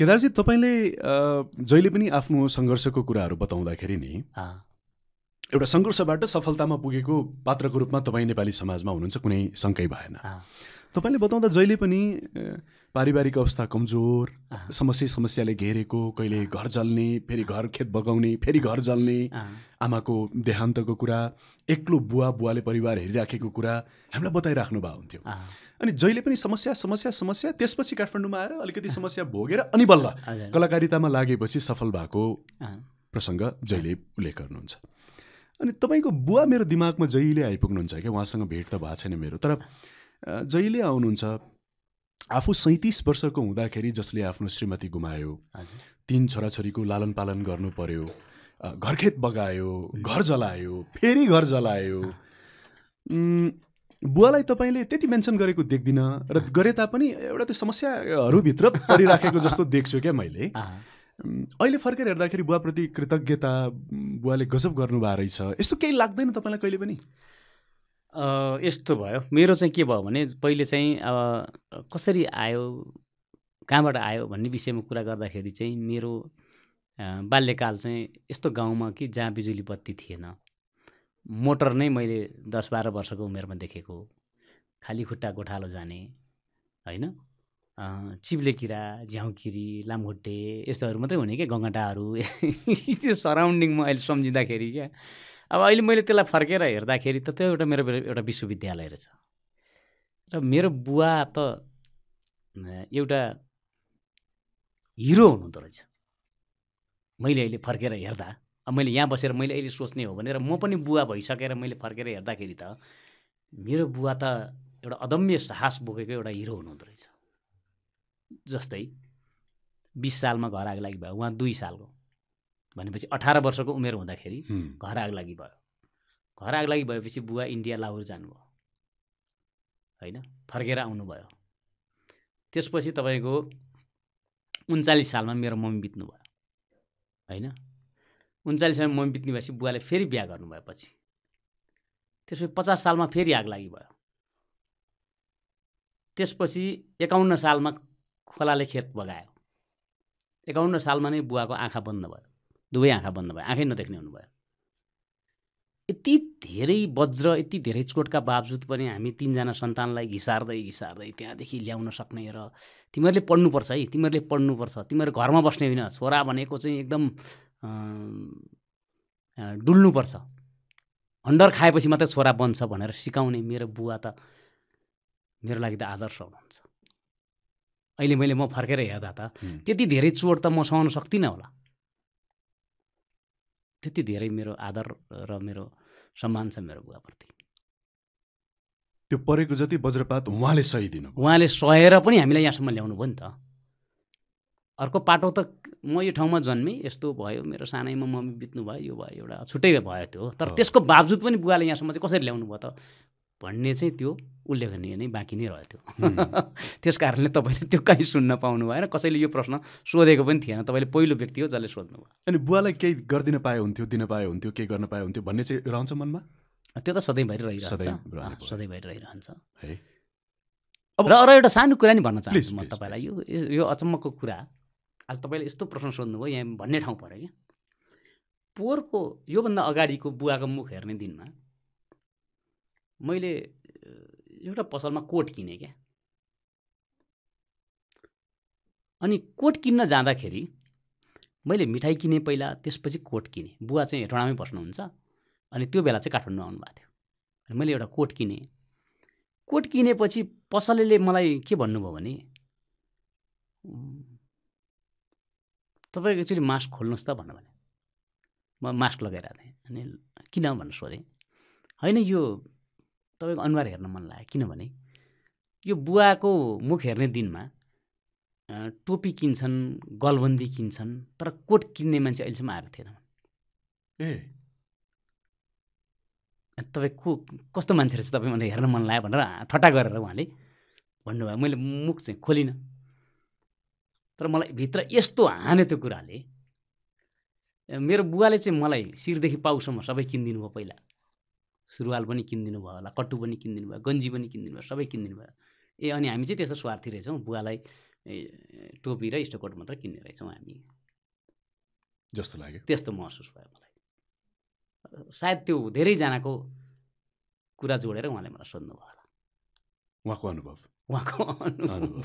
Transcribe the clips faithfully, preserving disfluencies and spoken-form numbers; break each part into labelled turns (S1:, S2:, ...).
S1: केदारजी तपाईँले जहिले पनि आफ्नो सङ्घर्षको कुराहरू बताउँदाखेरि नि एउटा सङ्घर्षबाट सफलतामा पुगेको पात्रको रूपमा तपाईँ नेपाली समाजमा हुनुहुन्छ, कुनै शङ्कै भएन। तपाईँले बताउँदा जहिले पनि पारिवारिक अवस्था कमजोर, समस्या समस्याले घेरेको, कहिले घर जल्ने, फेरि घर खेत बगाउने, फेरि घर जल्ने, आमाको देहान्तको कुरा, एक्लो बुवा बुवाले परिवार हेरिराखेको कुरा हामीलाई बताइराख्नु भएको हुन्थ्यो। अनि जहिले पनि समस्या समस्या समस्या, त्यसपछि काठमाडौँमा आएर अलिकति समस्या भोगेर अनि बल्ल कलाकारितामा लागेपछि सफल भएको प्रसङ्ग जहिले उल्लेख गर्नुहुन्छ। अनि तपाईँको बुवा मेरो दिमागमा जहिले आइपुग्नुहुन्छ क्या, उहाँसँग भेट त भएको छैन मेरो, तर जहिले आउनुहुन्छ। आफू सैँतिस वर्षको हुँदाखेरि जसले आफ्नो श्रीमती गुमायो, तीन छोराछोरीको लालन पालन गर्नु पर्यो, घरखेत बगायो, घर जलायो, फेरि घर जलायो, बुवालाई तपाईँले त्यति मेन्सन गरेको देख्दिनँ र गरे तापनि एउटा त्यो समस्याहरूभित्र परिराखेको जस्तो देख्छु क्या मैले। अहिले फर्केर हेर्दाखेरि बुवाप्रति कृतज्ञता, बुवाले गजब गर्नुभएको रहेछ, यस्तो केही लाग्दैन तपाईँलाई कहिले पनि?
S2: यस्तो भयो, मेरो चाहिँ के भयो भने पहिले चाहिँ अब कसरी आयो, कहाँबाट आयो भन्ने विषयमा कुरा गर्दाखेरि चाहिँ मेरो बाल्यकाल चाहिँ यस्तो गाउँमा कि जहाँ बिजुली बत्ती थिएन, मोटर नै मैले दस बाह्र वर्षको उमेरमा देखेको, खाली खुट्टा गोठालो जाने होइन, चिप्ले किरा, झ्याउकिरी, लामखुट्टे यस्तोहरू मात्रै हुने क्या, गङ्गटाहरू त्यो सराउन्डिङमा अहिले सम्झिँदाखेरि क्या। अब अहिले मैले त्यसलाई फर्केर हेर्दाखेरि त त्यो एउटा मेरो एउटा विश्वविद्यालय रहेछ र मेरो बुवा त एउटा हिरो हुनुहुँदो रहेछ। मैले अहिले फर्केर हेर्दा, अब मैले यहाँ बसेर मैले अहिले सोच्ने हो भनेर म पनि बुवा भइसकेर मैले फर्केर हेर्दाखेरि त मेरो बुवा त एउटा अदम्य साहस बोकेको एउटा हिरो हुनुहुँदो रहेछ। जस्तै बिस सालमा घर आग लागि भयो, उहाँ दुई सालको भनेपछि अठार वर्षको उमेर हुँदाखेरि घर आग लागि भयो। घर आग लागि भएपछि बुवा इन्डिया लाहोर जानुभयो होइन, फर्केर आउनुभयो। त्यसपछि तपाईँको उन्चालिस सालमा मेरो मम्मी बित्नुभयो होइन, उन्चालिस सालमा मम्मी बित्ने भएपछि बुवाले फेरि बिहा गर्नुभएपछि त्यसपछि पचास सालमा फेरि आग लागि भयो। त्यसपछि एकाउन्न सालमा खोलाले खेत बगायो। एकाउन्न सालमा नै बुवाको आँखा बन्द भयो, दुवै आँखा बन्द भयो, आँखै नदेख्ने हुनुभयो। यति धेरै वज्र, यति धेरै चोटका बावजुद पनि हामी तिनजना सन्तानलाई घिसार्दै घिसार्दै त्यहाँदेखि ल्याउन सक्ने र तिमीहरूले पढ्नुपर्छ है, तिमीहरूले पढ्नुपर्छ, तिमीहरू घरमा बस्ने होइन, छोरा भनेको चाहिँ एकदम डुल्नुपर्छ, हन्डर खाएपछि मात्रै छोरा बन्छ भनेर सिकाउने मेरो बुवा त मेरो लागि त आदर्श हुनुहुन्छ। अहिले मैले म फर्केर हेर्दा त त्यति धेरै चोट त म सहन सक्दिनँ होला, त्यति धेरै मेरो आदर र मेरो सम्मान छ मेरो बुवाप्रति।
S1: त्यो परेको जति वज्रपात उहाँले सहिदिनु,
S2: उहाँले सहेर पनि हामीलाई यहाँसम्म ल्याउनु भयो नि त। अर्को पाटो त म यो ठाउँमा जन्मेँ, यस्तो भयो, मेरो सानैमा मम्मी बित्नु भयो, यो भयो, एउटा छुट्टै भयो त्यो, तर त्यसको बावजुद पनि बुवाले यहाँसम्म चाहिँ कसरी ल्याउनु भयो त भन्ने चाहिँ त्यो उल्लेखनीय नै बाँकी नै रह्यो त्यो। त्यस कारणले तपाईँले त्यो कहीँ सुन्न पाउनु भएन, कसैले यो प्रश्न सोधेको पनि थिएन, तपाईँले पहिलो व्यक्ति हो जसले सोध्नु भयो।
S1: अनि बुवालाई केही गरिदिन पाए हुन्थ्यो, दिन पाए हुन्थ्यो, केही गर्न पाए हुन्थ्यो भन्ने चाहिँ रहन्छ मनमा?
S2: त्यो त सधैँभरि रहिरहन्छ, सधैँभरि रहिरहन्छ। र अरू एउटा सानो कुरा नि भन्न चाहन्छु म तपाईँलाई, यो यो अचम्मको कुरा आज तपाईँले यस्तो प्रश्न सोध्नुभयो, यहाँ भन्ने ठाउँ पऱ्यो क्या। पोहोरको योभन्दा अगाडिको बुवाको मुख हेर्ने दिनमा मैले एउटा पसलमा कोट किनेँ क्या। अनि कोट किन्न जाँदाखेरि मैले मिठाई किनेँ पहिला, त्यसपछि कोट किनेँ। बुवा चाहिँ हेटौँडामै बस्नुहुन्छ, अनि त्यो बेला चाहिँ काठमाडौँ आउनुभएको थियो। अनि मैले एउटा कोट किनेँ। कोट किनेपछि पसलेले मलाई के भन्नुभयो भने, तपाईँ एक्चुअली मास्क खोल्नुहोस् त भन्नु भने। म मास्क लगाइरहेको थिएँ। अनि किन भनेर सोधेँ। होइन, यो तपाईँको अनुहार हेर्न मन लाग्यो, किनभने यो बुवाको मुख हेर्ने दिनमा टोपी किन्छन्, गलबन्दी किन्छन्, तर कोट किन्ने मान्छे अहिलेसम्म आएको थिएन।
S1: ए
S2: तपाईँ को कस्तो मान्छे रहेछ तपाईँ मलाई हेर्न मन लाग्यो भनेर ठट्टा गरेर उहाँले भन्नुभयो। मैले मुख चाहिँ खोलिनँ, तर मलाई भित्र यस्तो हाने त्यो कुराले। मेरो बुवाले चाहिँ मलाई शिरदेखि पाउसम्म सबै किनिदिनु भयो। पहिला सुरुवाल पनि किनिदिनु भयो होला, कट्टु पनि किनिदिनु भयो, गन्जी पनि किनिदिनु भयो, सबै किनिदिनु भयो। ए अनि हामी चाहिँ त्यस्तो स्वार्थी रहेछौँ, बुवालाई टोपी र स्टोकोट मात्र किन्ने रहेछौँ हामी
S1: जस्तो लाग्यो।
S2: त्यस्तो महसुस भयो मलाई। सायद त्यो धेरैजनाको कुरा जोडेर उहाँले मलाई सोध्नुभयो होला।
S1: उहाँको अनुभव
S2: उहाँको अनुभव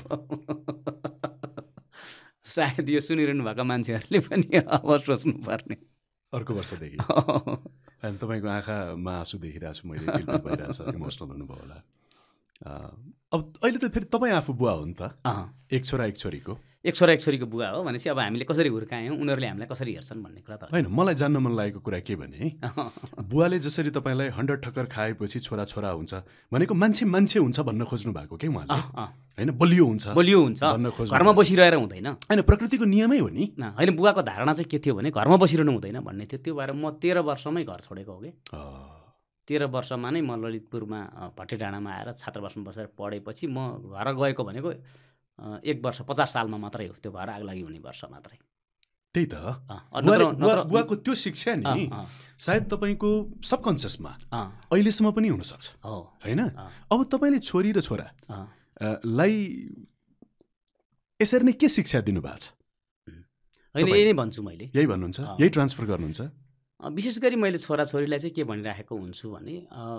S2: सायद यो सुनिरहनु भएको मान्छेहरूले पनि अब सोच्नुपर्ने।
S1: अर्को वर्षदेखि अनि तपाईँको आँखामा आँसु देखिरहेको छु मैले, टिलपिल भइरहेको छ, इमोसनल हुनुभयो होला। अब अहिले त फेरि तपाईँ आफू बुवा हो नि त, एक छोरा एक छोरीको
S2: एक छोरा एक छोरीको बुवा हो भनेपछि अब हामीले कसरी हुर्कायौँ, उनीहरूले हामीलाई कसरी हेर्छन् भन्ने कुरा त
S1: होइन। मलाई जान्न मन लागेको कुरा के भने बुवाले जसरी तपाईँलाई हन्ड्रेड ठक्कर खाएपछि छोरा छोरा हुन्छ भनेको मान्छे मान्छे हुन्छ भन्न खोज्नु भएको के उहाँले, होइन बलियो हुन्छ
S2: बलियो हुन्छ
S1: भन्न खोज्नु,
S2: घरमा बसिरहेर हुँदैन,
S1: होइन प्रकृतिको नियमै हो नि।
S2: होइन बुवाको धारणा चाहिँ के थियो भने घरमा बसिरहनु हुँदैन भन्ने थियो। त्यो भएर म तेह्र वर्षमै घर छोडेको हो कि। तेह्र वर्षमा नै म ललितपुरमा भट्टेडाँडामा आएर छात्रावासमा बसेर पढेपछि म घर गएको भनेको एक वर्ष पचास सालमा मात्रै हो। त्यो घर आगलागी हुने वर्ष मात्रै।
S1: त्यही त बुवाको त्यो शिक्षा नि सायद तपाईँको सबकन्सियसमा अहिलेसम्म पनि हुनसक्छ, होइन? अब तपाईँले छोरी र छोरा लाई यसरी नै के शिक्षा दिनुभएको छ?
S2: होइन यही नै भन्छु मैले।
S1: यही भन्नुहुन्छ, यही ट्रान्सफर गर्नुहुन्छ?
S2: विशेष गरी मैले छोराछोरीलाई चाहिँ के भनिराखेको हुन्छु भने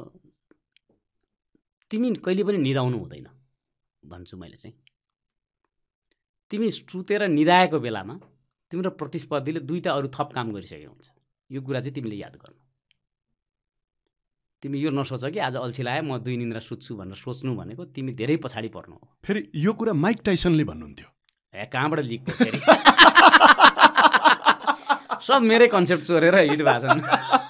S2: तिमी कहिले पनि निदाउनु हुँदैन भन्छु मैले चाहिँ। तिमी सुतेर निदाएको बेलामा तिम्रो प्रतिस्पर्धीले दुईवटा अरू थप काम गरिसकेको हुन्छ। यो कुरा चाहिँ तिमीले याद गर्नु। तिमी यो नसोच कि आज अल्छी लाग्यो म दुई निन्द्रा सुत्छु भनेर सोच्नु भनेको तिमी धेरै पछाडि पर्नु हो।
S1: फेरि यो कुरा माइक टाइसनले भन्नुहुन्थ्यो।
S2: ए कहाँबाट लिक भयो फेरि? सब मेरै कन्सेप्ट चोरेर हिट भएको छन्।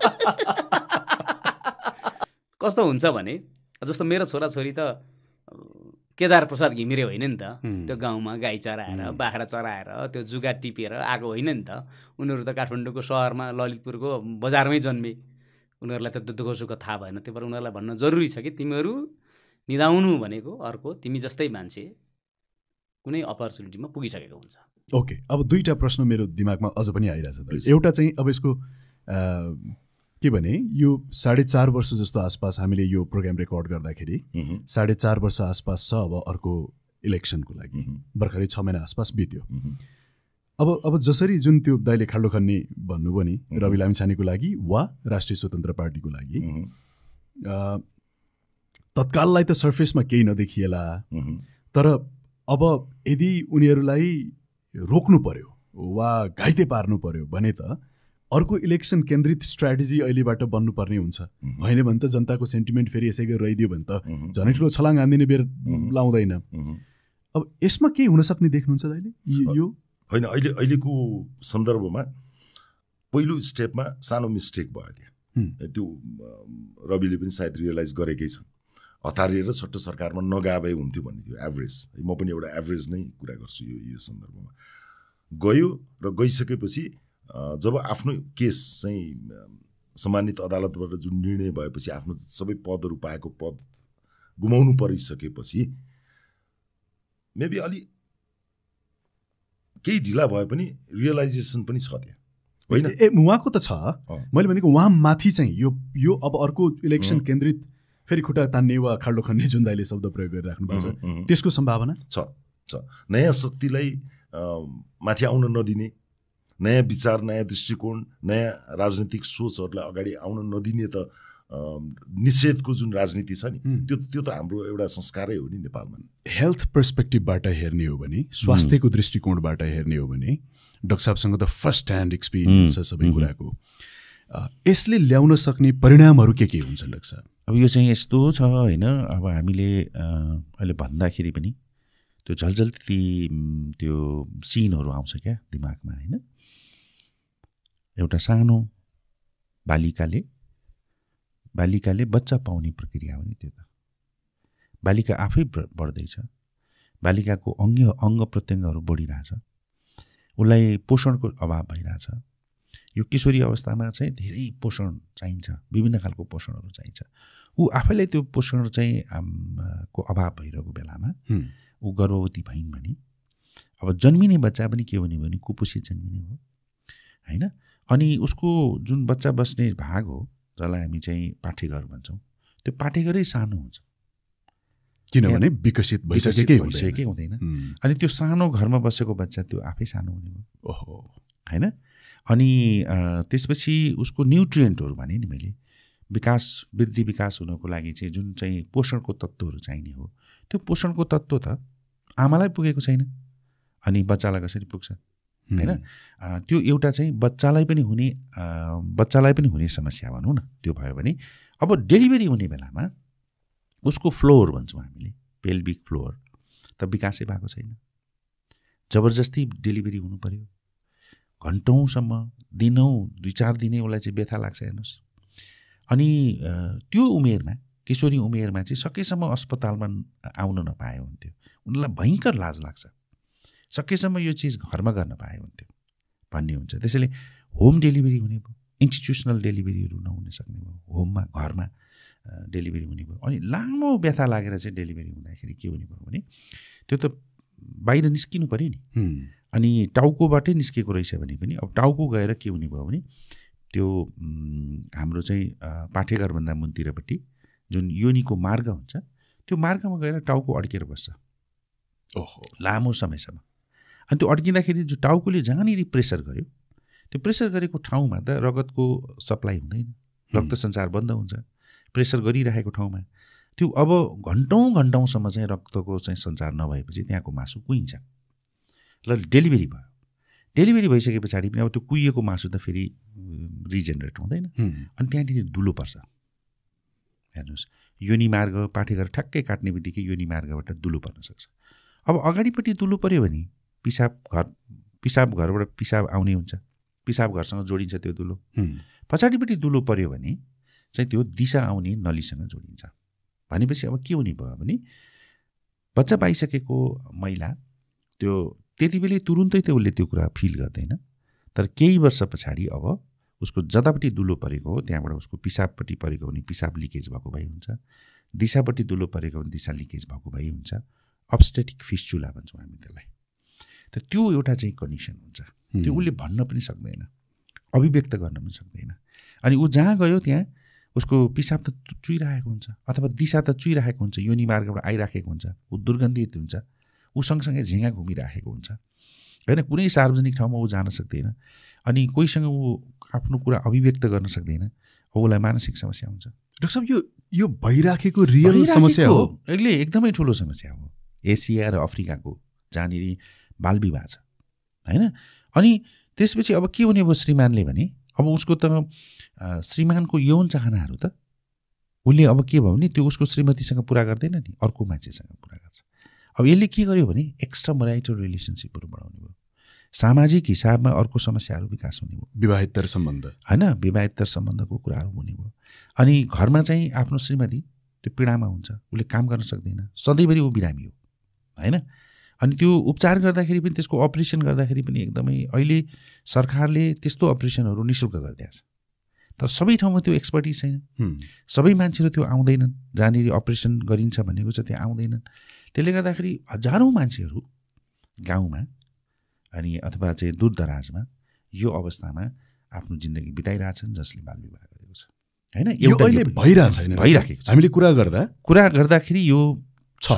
S2: कस्तो हुन्छ भने जस्तो मेरो छोराछोरी त केदार प्रसाद घिमिरे होइन नि त। त्यो गाउँमा गाई चराएर बाख्रा चराएर त्यो जुगा टिपेर आएको होइन नि त। उनीहरू त काठमाडौँको सहरमा ललितपुरको बजारमै जन्मे। उनीहरूलाई त दुःख सुख थाहा भएन। त्यो भएर उनीहरूलाई भन्न जरुरी छ कि तिमीहरू निदाउनु भनेको अर्को तिमी जस्तै मान्छे कुनै अपर्च्युनिटीमा पुगिसकेको हुन्छ।
S1: ओके, अब दुईवटा प्रश्न मेरो दिमागमा अझ पनि आइरहेछ। एउटा चाहिँ अब यसको के भने यो साढे चार वर्ष जस्तो आसपास हामीले यो प्रोग्राम रेकर्ड गर्दाखेरि साढे चार वर्ष आसपास छ। अब अर्को इलेक्सनको लागि भर्खरै छ महिना आसपास बित्यो। अब अब जसरी जुन त्यो दाइले खाल्डो खन्ने भन्नुभयो नि रवि लामिछानेको लागि वा राष्ट्रिय स्वतन्त्र पार्टीको लागि, तत्काललाई त सर्फेसमा केही नदेखिएला, तर अब यदि उनीहरूलाई रोक्नु पर्यो वा घाइते पार्नु पर्यो भने त अर्को इलेक्सन केन्द्रित स्ट्राटेजी अहिलेबाट बन्नुपर्ने हुन्छ। होइन भने त जनताको सेन्टिमेन्ट फेरि यसै गरी रहिदियो भने त झनै ठुलो छलाङ हान्दिने बेर लाउँदैन। अब यसमा के हुन सक्ने देख्नुहुन्छ दाइले? यो
S3: होइन, अहिले अहिलेको सन्दर्भमा पहिलो स्टेपमा सानो मिस्टेक भयो त्यहाँ। त्यो रविले पनि सायद रियलाइज गरेकै छन्। हतारिएर सट्ट सरकारमा नगाए हुन्थ्यो भन्ने थियो। एभरेज, म पनि एउटा एभरेज नै कुरा गर्छु यो यो सन्दर्भमा। गयो र गइसकेपछि जब आफ्नो केस चाहिँ सम्मानित अदालतबाट जुन निर्णय भएपछि आफ्नो सबै पदहरू पाएको पद गुमाउनु परिसकेपछि मेबी अलि केही ढिला भए पनि रियलाइजेसन पनि छ त्यहाँ, होइन?
S1: ए उहाँको त छ। मैले भनेको उहाँ माथि चाहिँ यो यो अब अर्को इलेक्सन केन्द्रित फेरि खुट्टा तान्ने वा खाल्डो खन्ने जुन दाइले शब्द प्रयोग गरिराख्नु भएको छ त्यसको सम्भावना
S3: छ छ नयाँ शक्तिलाई माथि आउन नदिने, नयाँ विचार, नयाँ दृष्टिकोण, नयाँ राजनीतिक सोचहरूलाई अगाडि आउन नदिने त निषेधको जुन राजनीति छ नि त्यो त्यो त हाम्रो एउटा संस्कारै हो नि नेपालमा।
S1: हेल्थ पर्सपेक्टिभबाट हेर्ने हो भने, स्वास्थ्यको दृष्टिकोणबाट हेर्ने हो भने डाक्टर साहबसँग त फर्स्ट ह्यान्ड एक्सपिरियन्स छ सबै कुराको। यसले ल्याउन सक्ने परिणामहरू के के हुन्छन् डाक्टर साहब?
S4: अब यो चाहिँ यस्तो छ होइन, अब हामीले अहिले भन्दाखेरि पनि त्यो झल्झल्ती त्यो सिनहरू आउँछ क्या दिमागमा, होइन? एउटा सानो बालिकाले बालिकाले बच्चा पाउने प्रक्रिया हो नि त्यो त। बालिका आफै बढ्दैछ, बालिकाको अङ्ग अङ्ग प्रत्यङ्गहरू बढिरहेछ, उसलाई पोषणको अभाव भइरहेछ। यो किशोरी अवस्थामा चाहिँ धेरै पोषण चाहिन्छ, विभिन्न खालको पोषणहरू चाहिन्छ। ऊ आफैलाई त्यो पोषण चाहिँ को अभाव भइरहेको बेलामा ऊ गर्भवती भइन् भने अब जन्मिने बच्चा पनि के हुने भने कुपोषित जन्मिने हो, होइन? अनि उसको जुन बच्चा बस्ने भाग हो जसलाई हामी चाहिँ पाठेघर भन्छौँ, त्यो पाठेघरै सानो हुन्छ।
S1: किनभने विकसित भइसकेकै
S4: भइसकेकै हुँदैन। अनि त्यो सानो घरमा बसेको बच्चा त्यो आफै सानो हुने भयो।
S1: ओहो
S4: होइन। अनि त्यसपछि उसको न्युट्रिएन्टहरू भने नि मैले विकास वृद्धि विकास हुनको लागि चाहिँ जुन चाहिँ पोषणको तत्त्वहरू चाहिने हो त्यो पोषणको तत्त्व त आमालाई पुगेको छैन, अनि बच्चालाई कसरी पुग्छ होइन। त्यो एउटा चाहिँ बच्चालाई पनि हुने बच्चालाई पनि हुने समस्या भनौँ न। त्यो भयो भने अब डेलिभरी हुने बेलामा उसको फ्लोर भन्छौँ हामीले, पेल्भिक फ्लोर त विकासै भएको छैन। जबरजस्ती डेलिभरी हुनु पर्यो, घन्टौँसम्म दिनौँ दुई चार दिनै उसलाई चाहिँ व्यथा लाग्छ हेर्नुहोस्। अनि त्यो उमेरमा किशोरी उमेरमा चाहिँ सकेसम्म अस्पतालमा आउन नपाए हुन्थ्यो, उनीहरूलाई भयङ्कर लाज लाग्छ। सकेसम्म यो चिज घरमा गर्न पाए हुन्थ्यो भन्ने हुन्छ। त्यसैले होम डेलिभरी हुने भयो, इन्स्टिट्युसनल डेलिभरीहरू नहुन सक्ने भयो, होममा घरमा डेलिभरी हुने भयो। अनि लामो व्यथा लागेर चाहिँ डेलिभरी हुँदाखेरि के हुने भयो भने त्यो त बाहिर निस्किनु पऱ्यो नि। अनि टाउकोबाटै निस्केको रहेछ भने पनि अब टाउको गएर के हुने भयो भने त्यो हाम्रो चाहिँ पाठेघरभन्दा मुनतिरपट्टि जुन योनिको मार्ग हुन्छ त्यो मार्गमा गएर टाउको अड्केर बस्छ ओहो लामो समयसम्म। अनि त्यो अड्किँदाखेरि जो टाउकोले जहाँनिर प्रेसर गर्यो त्यो प्रेसर गरेको ठाउँमा त रगतको सप्लाई हुँदैन, रक्त सञ्चार बन्द हुन्छ। प्रेसर गरिरहेको ठाउँमा त्यो अब घन्टौँ घन्टौँसम्म चाहिँ रक्तको चाहिँ सञ्चार नभएपछि त्यहाँको मासु कुहिन्छ र डेलिभरी भयो। डेलिभरी भइसके पछाडि पनि अब त्यो कुहिएको मासु त फेरि रिजेनरेट हुँदैन, अनि त्यहाँनिर धुलो पर्छ। हेर्नुहोस्, योनि मार्ग पाठेघर ठ्याक्कै काट्ने बित्तिकै योनि मार्गबाट धुलो पर्न सक्छ। अब अगाडिपट्टि धुलो पऱ्यो भने पिसाब घर पिसाब घरबाट पिसाब आउने हुन्छ, पिसाब घरसँग जोडिन्छ त्यो धुलो। पछाडिपट्टि धुलो पऱ्यो भने चाहिँ त्यो दिशा आउने नलीसँग जोडिन्छ। भनेपछि अब के हुने भयो भने बच्चा पाइसकेको महिला त्यो त्यति बेलै तुरुन्तै त उसले त्यो कुरा फिल गर्दैन, तर केही वर्ष पछाडि अब उसको जतापट्टि धुलो परेको हो त्यहाँबाट उसको पिसाबपट्टि परेको भने पिसाब लिकेज भएको भई हुन्छ, दिशापट्टि धुलो परेको भने दिशा लिकेज भएको भई हुन्छ। अब्स्टेटिक फिस्चुला भन्छौँ हामी त्यसलाई। त त्यो एउटा चाहिँ कन्डिसन हुन्छ, त्यो उसले भन्न पनि सक्दैन, अभिव्यक्त गर्न पनि सक्दैन। अनि ऊ जहाँ गयो त्यहाँ उसको पिसाब त चुइरहेको हुन्छ अथवा दिशा त चुइरहेको हुन्छ, योनि मार्गबाट आइराखेको हुन्छ, ऊ दुर्गन्धित हुन्छ, ऊ सँगसँगै झिँगा घुमिराखेको हुन्छ होइन। कुनै सार्वजनिक ठाउँमा ऊ जान सक्दैन, अनि कोहीसँग ऊ आफ्नो कुरा अभिव्यक्त गर्न सक्दैन, उसलाई मानसिक समस्या हुन्छ।
S1: डाक्टर साहब, यो यो भइराखेको रियल समस्या हो,
S4: यसले एकदमै ठुलो समस्या हो एसिया र अफ्रिकाको, जहाँनिर बालविवाह छ होइन। अनि त्यसपछि अब के हुने भयो श्रीमानले भने अब उसको त श्रीमानको यौन चाहनाहरू त उसले अब के भयो भने त्यो उसको श्रीमतीसँग पुरा गर्दैन नि, अर्को मान्छेसँग पुरा गर्छ। अब यसले के गर्यो भने एक्स्ट्रा मैरिटल रिलेसनसिपहरू बढाउने भयो, सामाजिक हिसाबमा अर्को समस्याहरू विकास हुने भयो,
S1: विवाहेतर सम्बन्ध
S4: होइन, विवाहेतर सम्बन्धको कुराहरू हुने भयो। अनि घरमा चाहिँ आफ्नो श्रीमती त्यो पीडामा हुन्छ, उसले काम गर्न सक्दैन, सधैँभरि ऊ बिरामी हो होइन। अनि त्यो उपचार गर्दाखेरि पनि त्यसको अपरेसन गर्दाखेरि पनि एकदमै अहिले सरकारले त्यस्तो अपरेसनहरू निःशुल्क गरिदिएको छ, तर सबै ठाउँमा त्यो एक्सपर्टिज छैन, सबै मान्छेहरू त्यो आउँदैनन्, जहाँनिर अपरेसन गरिन्छ भनेको छ त्यहाँ आउँदैनन्। त्यसले गर्दाखेरि हजारौँ मान्छेहरू गाउँमा अनि अथवा चाहिँ दूर दराजमा यो अवस्थामा आफ्नो जिन्दगी बिताइरहेछन् जसले बालविवाह गरेको छ होइन।
S1: यो अहिले भइरहेछ छैन,
S4: भइराखेको छ।
S1: हामीले कुरा गर्दा
S4: कुरा गर्दाखेरि यो छ।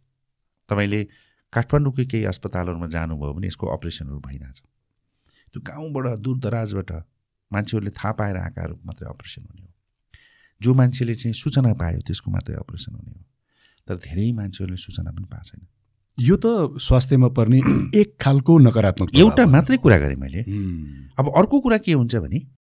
S4: तपाईँले काठमाडौँकै केही अस्पतालहरूमा जानुभयो भने यसको अपरेसनहरू भइरहेछ। त्यो गाउँबाट दूर दराजबाट मान्छेहरूले थाहा पाएर आएकाहरू मात्रै अपरेसन हुने हो, जो मान्छेले चाहिँ सूचना पायो त्यसको मात्रै अपरेसन हुने हो, तर धेरै मान्छेहरूले सूचना पनि पाएको छैन।
S1: यो त स्वास्थ्यमा पर्ने एक खालको नकारात्मक
S4: एउटा मात्रै कुरा गरेँ मैले। अब अर्को कुरा के हुन्छ भने